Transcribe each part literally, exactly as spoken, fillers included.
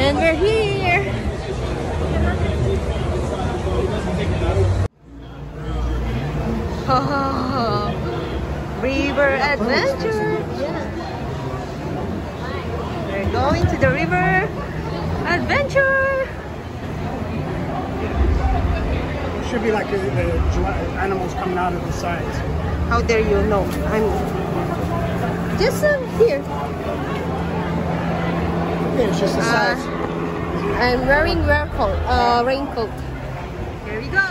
And we're here. Oh, river adventure. Yeah. We're going to the river adventure. It should be like the, the animals coming out of the sides. How dare you know? I'm just um, here. Yeah, it's just the Uh, sides. I'm wearing raincoat. Uh, raincoat. Here we go.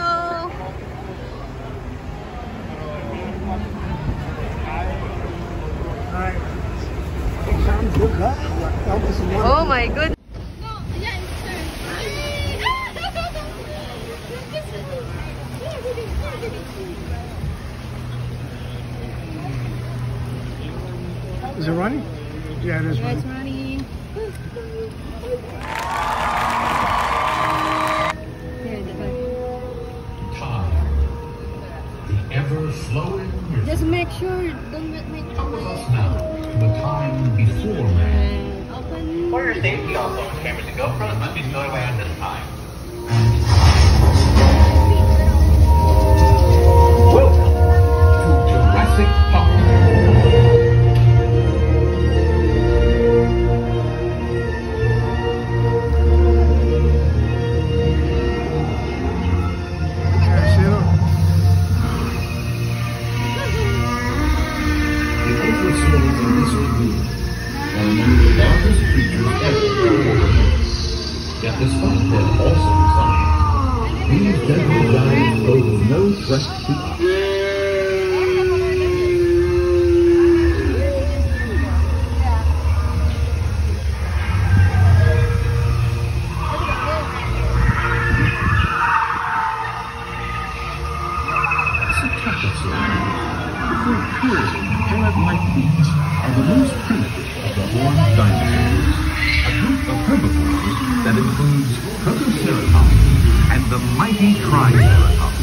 Alright. Good luck. Oh my goodness. Is it running? Yeah, it is Yeah, running. it's running. Here, the back. Time, the ever-flowing river, Just make sure don't let me comes us now to a time before man. and open. For your safety, all phone cameras and GoPros must be stowed away at this time. Welcome to Jurassic Park. Yet despite their awesome size, these gentle giants pose no threat to us. Cetaceans, the pure, parrot-like beasts, are the most primitive of the horned dinosaurs. A group of herbivores that includes Protoceratops and the mighty Triceratops.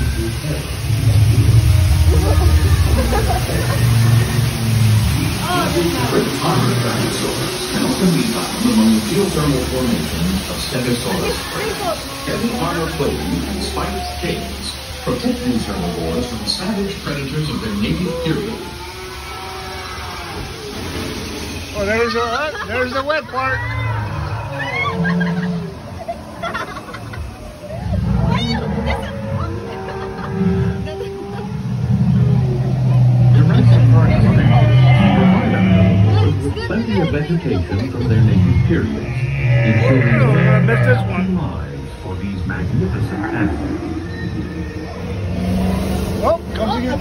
Great armored dinosaurs can often be found among the geothermal formations of Stegosaurus springs. Heavy armor plating and spiked scales protect these herbivores from savage predators of their native period. Oh, there's the uh, there's the wet part. Jurassic Park springs provide our herbivores with plenty of vegetation from their native period, ensuring Oh, I missed this happy one. lives for these magnificent animals. Oh, comes again.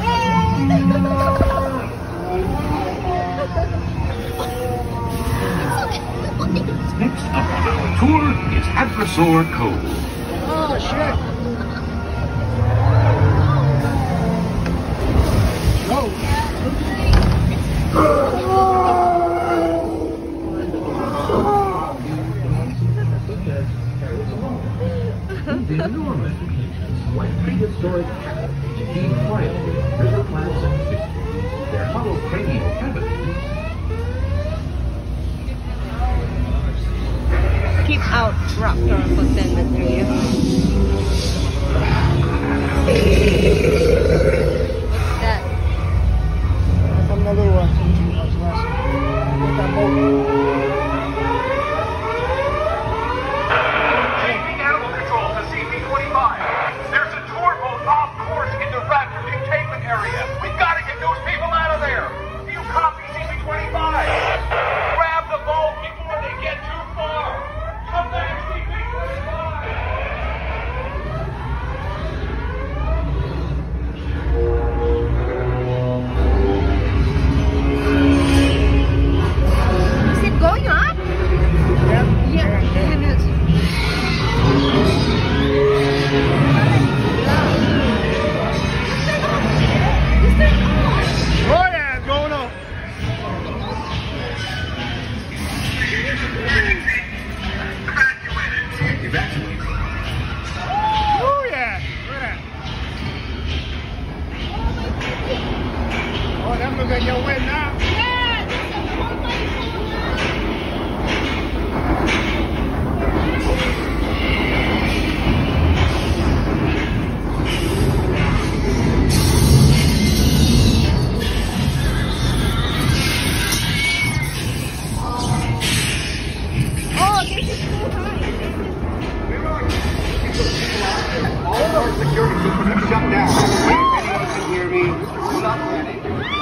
Next up on our tour is Hadrosaur Cove. Oh, shit. Oh. These enormous creatures, like prehistoric cats, feed quietly on river plants and fish trees, their hollow cranial cavities. Keep out raptor containment area. What's that? Another one. Look at both. Changing animal control to C P twenty-five. There's a tour boat off course in the raptor containment area. We've got to get those people out of there. Do you copy C P twenty-five? Grab the boat before they get too far. Come back, C P twenty-five. security system is shut down. If anyone can hear me, do not panic.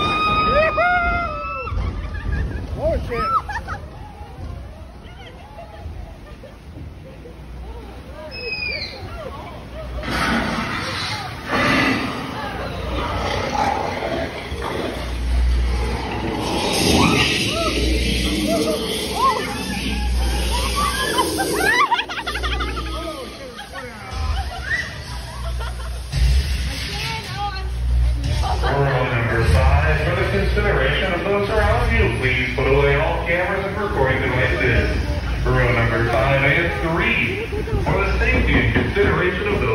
Oh shit. Rule number five, for the consideration of those around you, please put away all cameras and recording devices. Rule number five and three, for the safety and consideration of those